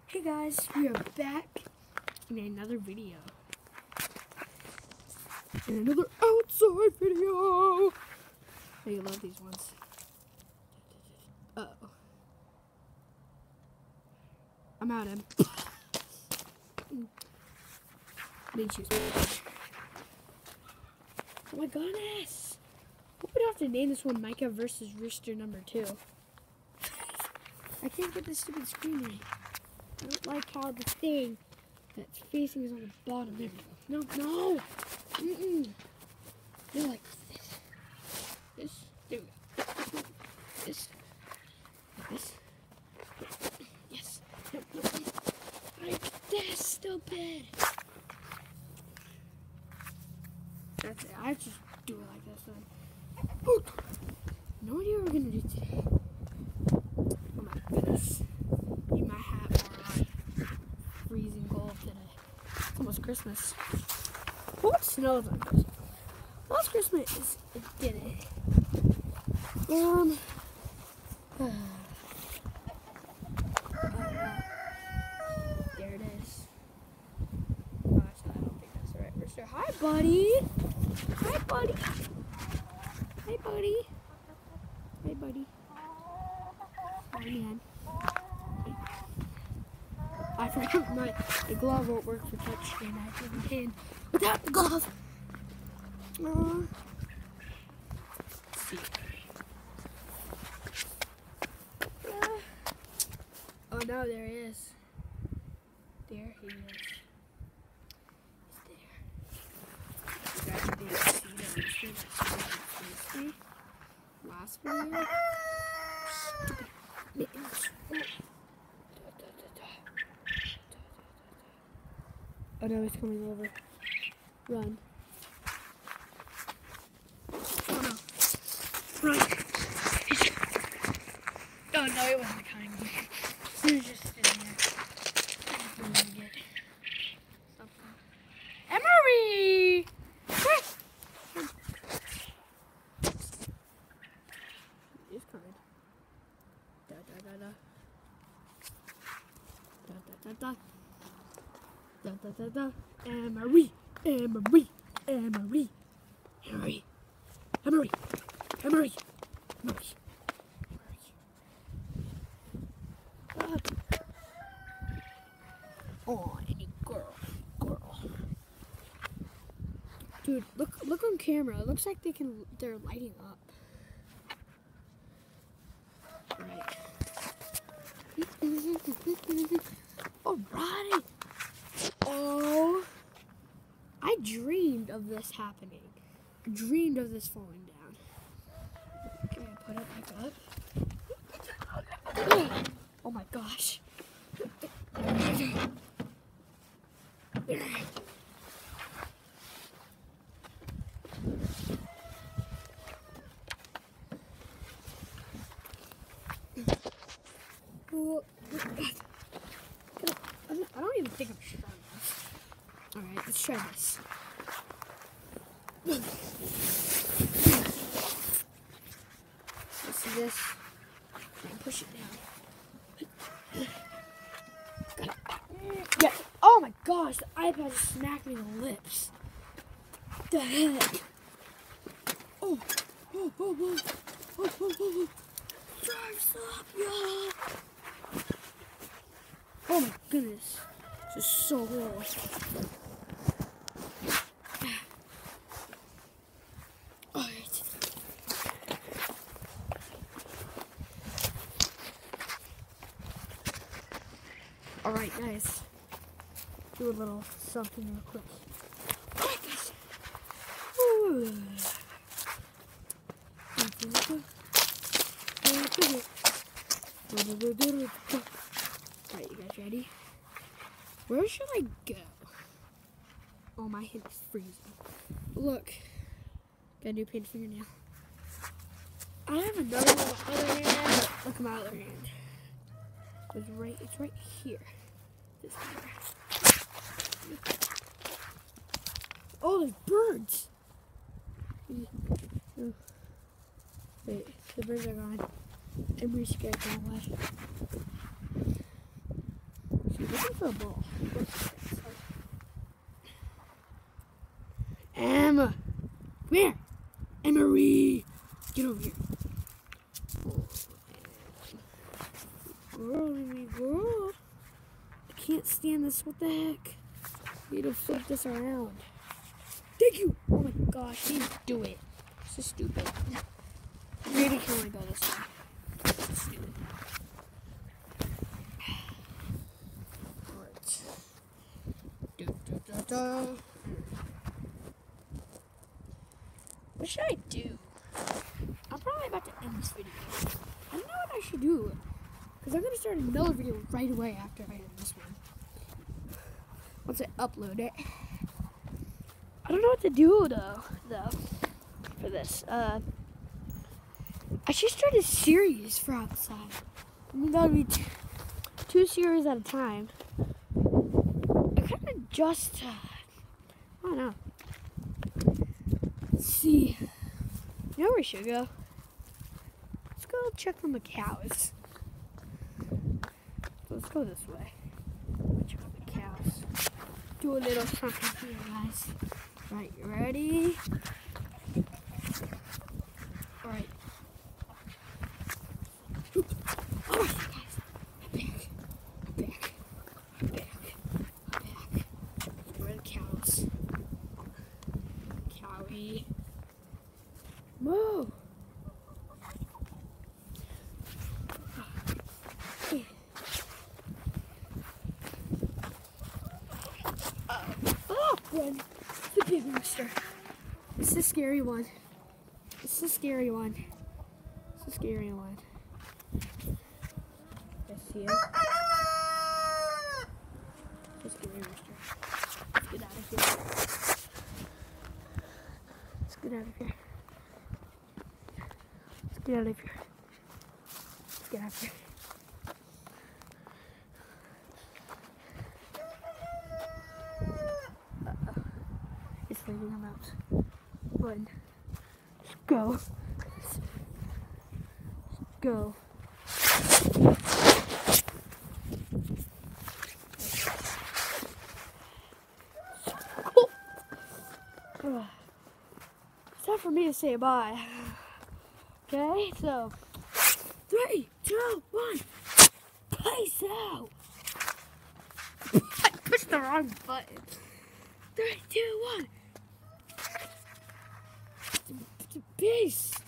Hey guys, we are back in another video. In another outside video. Oh, you love these ones. Uh-oh. I'm out of Need shoes. Oh my goodness. We're gonna have to name this one Micah versus Rooster number 2. I can't get this stupid screen right. I don't like how the thing that's facing is on the bottom. There we go. No. They're like this. There we go. This. This. Yes. No. Like this, stupid. That's it. I just do it like this then. No idea what we're gonna do today. Oh my goodness. Need my hat more on. Freezing cold today. It's almost Christmas. What snows on Christmas? Last Christmas it didn't. There it is. Oh, actually, I don't think that's the right rooster. Hi, buddy. Hi, buddy. Hi, buddy. Hi, buddy. Hi, man. I forgot my glove won't work for touchscreen. I have to have my hand without the glove. Let's see. Oh no, there he is. There he is. He's there. You guys didn't see that. Last video. Oh no, he's coming over. Run. Oh no. Run. Oh no, he wasn't coming. He was just sitting there. Emery! He's coming. Emery. Oh, any girl. Dude, look on camera. It looks like they're lighting up. Right. Alright. Oh, I dreamed of this happening. I dreamed of this falling down. Okay, put it back up. Oh my gosh. I don't even think I'm strong enough. Alright, let's try this. Let's do this. And push it down. Got it. Yeah. Oh my gosh, the iPad just smacked me in the lips. What the heck? Oh. Drive up, y'all. Oh my goodness. This is so horrible. Alright. Alright, guys. Do a little something real quick. Alright, guys. Ooh. Alright, you guys ready? Where should I go? Oh, my hand is freezing. Look. Got a new paint fingernail. I have another one on the other hand, but look at my other hand. It's right here. This here. Oh, there's birds. Wait, the birds are gone. I'm really scared now. What? for a ball. Emma, come here. Emery, get over here. Girl. I can't stand this. What the heck? I need to flip this around. Thank you. Oh my gosh, I didn't do it. This is stupid. Maybe can only go this way. This is stupid. Alright. What should I do? I'm probably about to end this video. I don't know what I should do. Because I'm going to start another video right away after I end this one. Once I upload it. I don't know what to do though for this. I should start a series for outside. I mean, that would be two series at a time. I kind of just, I don't know. Let's see. You know where we should go? Let's go check on the cows. Let's go this way. Check on the cows. Do a little something here, guys. Right, you ready? Alright. Alright, guys. I'm back. Where are the cows? Cowie. Moo! Run. The big rooster. It's the scary one. It's the scary one. It's the scary one. I see it. It's the scary rooster. Let's get out of here. Let's get out of here. Let's get out of here. Let's get out of here. It's leaving them out. Run. Let's go. Let's go. It's time for me to say bye. Okay, so 3, 2, 1. Peace out. I pushed the wrong button. 3, 2, 1. Peace.